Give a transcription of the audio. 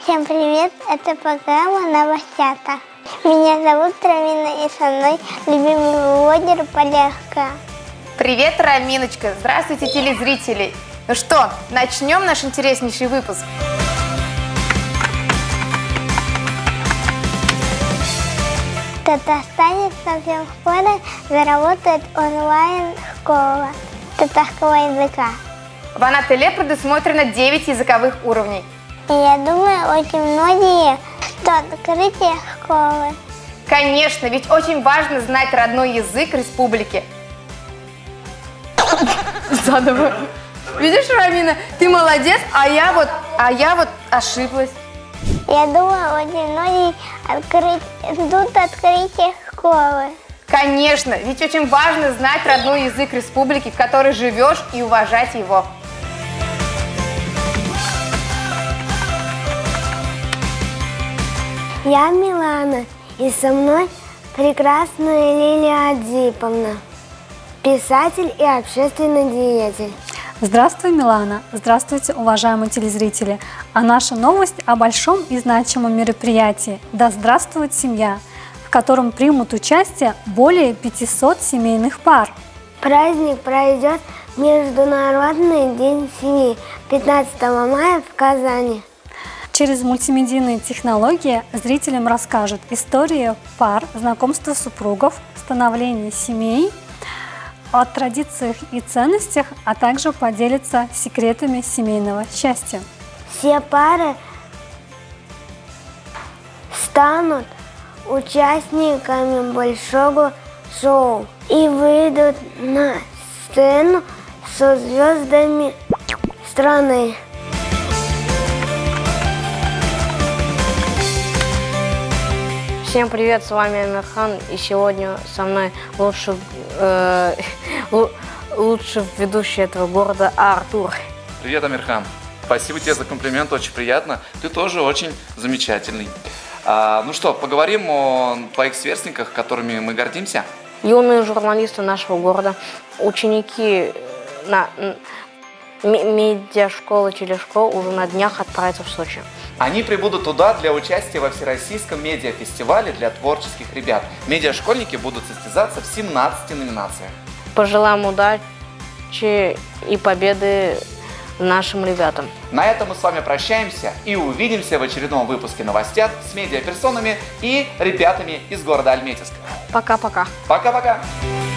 Всем привет, это программа «Новостята». Меня зовут Рамина, и со мной любимый блогер Полярка. Привет, Раминочка! Здравствуйте, телезрители! Ну что, начнем наш интереснейший выпуск. В Татарстане совсем скоро заработает онлайн-школа татарского языка. В Ана-Теле предусмотрено 9 языковых уровней. И я думаю, очень многие ждут открытия школы. Конечно, ведь очень важно знать родной язык республики. Заново. Видишь, Рамина, ты молодец, а я вот ошиблась. Я думаю, очень многие ждут открытия школы. Конечно, ведь очень важно знать родной язык республики, в которой живешь, и уважать его. Я Милана, и со мной прекрасная Лилия Адзиповна, писатель и общественный деятель. Здравствуй, Милана! Здравствуйте, уважаемые телезрители! А наша новость о большом и значимом мероприятии «Да здравствует семья», в котором примут участие более 500 семейных пар. Праздник пройдет в Международный день семьи 15 мая в Казани. Через мультимедийные технологии зрителям расскажут истории пар, знакомства супругов, становление семей, о традициях и ценностях, а также поделятся секретами семейного счастья. Все пары станут участниками большого шоу и выйдут на сцену со звездами страны. Всем привет, с вами Амирхан, и сегодня со мной лучший ведущий этого города Артур. Привет, Амирхан. Спасибо тебе за комплимент, очень приятно. Ты тоже очень замечательный. Ну что, поговорим о твоих сверстниках, которыми мы гордимся? Юные журналисты нашего города, ученики медиашколы, телешкол уже на днях отправятся в Сочи. Они прибудут туда для участия во Всероссийском медиафестивале для творческих ребят. Медиашкольники будут состязаться в 17 номинациях. Пожелаем удачи и победы нашим ребятам. На этом мы с вами прощаемся и увидимся в очередном выпуске «Новостят» с медиаперсонами и ребятами из города Альметьевска. Пока-пока. Пока-пока.